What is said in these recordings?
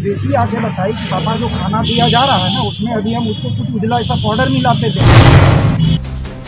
बेटी आके बताई कि पापा जो खाना दिया जा रहा है ना, उसमें अभी हम उसको कुछ उजला ऐसा पाउडर मिलाते थे।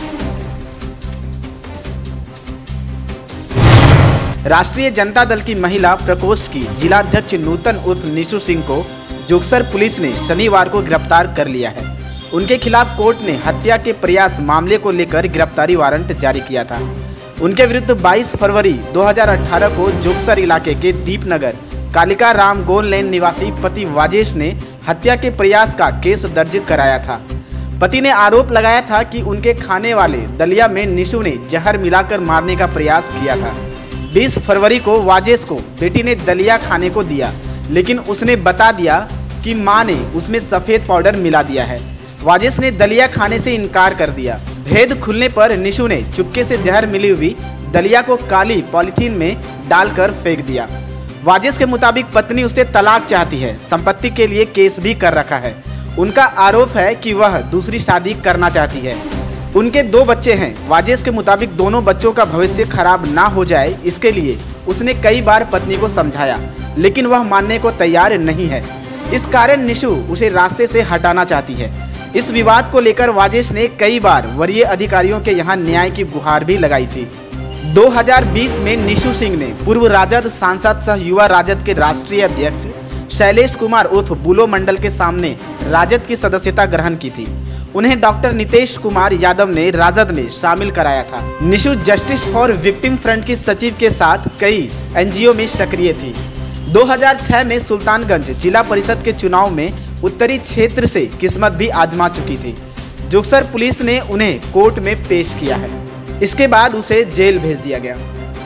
राष्ट्रीय जनता दल की महिला प्रकोष्ठ की जिलाध्यक्ष नूतन उर्फ निशु सिंह को जुगसर पुलिस ने शनिवार को गिरफ्तार कर लिया है। उनके खिलाफ कोर्ट ने हत्या के प्रयास मामले को लेकर गिरफ्तारी वारंट जारी किया था। उनके विरुद्ध 22 फरवरी 2018 को जुगसर इलाके के दीपनगर कालिका राम गोल लेन निवासी पति वाजेश ने हत्या के प्रयास का केस दर्ज कराया था। पति ने आरोप लगाया था कि उनके खाने वाले दलिया में निशु ने जहर मिलाकर मारने का प्रयास किया था। 20 फरवरी को वाजेश को बेटी ने दलिया खाने को दिया, लेकिन उसने बता दिया कि मां ने उसमें सफेद पाउडर मिला दिया है। वाजेश ने दलिया खाने से इनकार कर दिया। भेद खुलने पर निशु ने चुपके से जहर मिली हुई दलिया को काली पॉलीथीन में डालकर फेंक दिया। वाजेश के मुताबिक पत्नी उससे तलाक चाहती है, संपत्ति के लिए केस भी कर रखा है। उनका आरोप है कि वह दूसरी शादी करना चाहती है। उनके 2 बच्चे हैं। वाजेश के मुताबिक दोनों बच्चों का भविष्य खराब ना हो जाए, इसके लिए उसने कई बार पत्नी को समझाया, लेकिन वह मानने को तैयार नहीं है। इस कारण निशु उसे रास्ते से हटाना चाहती है। इस विवाद को लेकर वाजेश ने कई बार वरीय अधिकारियों के यहाँ न्याय की गुहार भी लगाई थी। 2020 में निशु सिंह ने पूर्व राजद सांसद सह युवा राजद के राष्ट्रीय अध्यक्ष शैलेश कुमार उर्फ बुलो मंडल के सामने राजद की सदस्यता ग्रहण की थी। उन्हें डॉक्टर नितेश कुमार यादव ने राजद में शामिल कराया था। Nishu justice for victim front की सचिव के साथ कई एनजीओ में सक्रिय थी। 2006 में सुल्तानगंज जिला परिषद के चुनाव में उत्तरी क्षेत्र से किस्मत भी आजमा चुकी थी। जुगसर पुलिस ने उन्हें कोर्ट में पेश किया है। इसके बाद उसे जेल भेज दिया गया।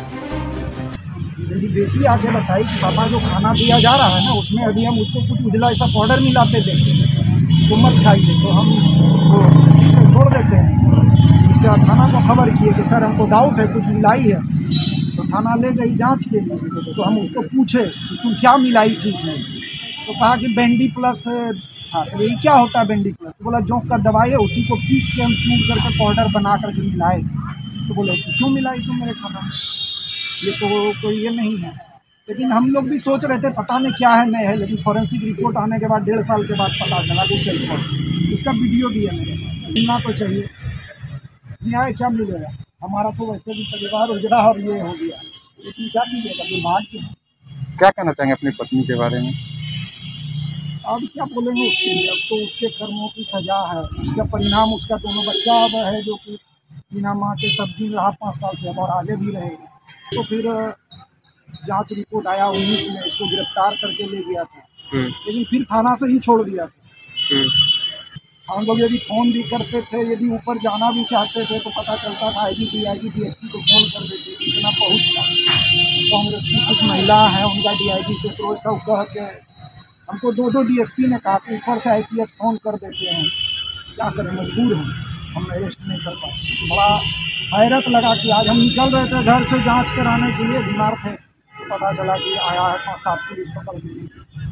मेरी बेटी आके बताई कि पापा जो खाना दिया जा रहा है ना, उसमें अभी हम उसको कुछ उजला ऐसा पाउडर मिलाते थे, तो मत खाइए, तो हम उसको छोड़ देते हैं। उसके बाद थाना को खबर किए कि सर हमको डाउट है कुछ मिलाई है, तो थाना ले गई जांच के लिए। तो हम उसको पूछे कि तुम क्या मिलाई थी इसमें, तो कहा कि बेंडी प्लस था। तो यही क्या होता है बेंडी प्लस? तो बोला जोंक का दवाई है, उसी को पीस के हम चूर करके पाउडर बना करके मिलाए। तो बोले कि क्यों मिलाई तुम मेरे खाना में, ये तो कोई ये नहीं है। लेकिन हम लोग भी सोच रहे थे पता नहीं क्या है नहीं है, लेकिन फॉरेंसिक रिपोर्ट आने के बाद 1.5 साल के बाद पता चला कि उसका वीडियो भी है मेरे पास। मिलना तो चाहिए, न्याय क्या मिलेगा? हमारा तो वैसे भी परिवार उजड़ा और ये हो गया, लेकिन क्या कीजिएगा, दिमाग के। क्या कहना चाहेंगे अपनी पत्नी के बारे में? अब क्या बोलेंगे उसके लिए? अब तो उसके कर्मों की सजा है, उसका परिणाम उसका दोनों बच्चा अब है जो कि बिना माँ के सब दिन रहा 5 साल से, अब और आगे भी रहेगा। तो फिर जांच रिपोर्ट आया 19 में, इसको गिरफ्तार करके ले गया था, लेकिन फिर थाना से ही छोड़ दिया था। हम लोग यदि फ़ोन भी करते थे, यदि ऊपर जाना भी चाहते थे, तो पता चलता था आईजी डीआईजी डीएसपी को फ़ोन कर देते, इतना पहुँच था। कांग्रेस की कुछ महिला हैं, उनका डीआईजी से अप्रोच था, कह के हमको 2 डीएसपी ने कहा कि ऊपर से आईपीएस फ़ोन कर देते हैं, क्या करें, मजबूर हैं, हम अरेस्ट नहीं कर पाए। बड़ा हैरत लगा कि आज हम निकल रहे थे घर से जांच कराने के लिए, बीमार थे, तो पता चला कि आया है 5-7 पुलिस पकड़ के।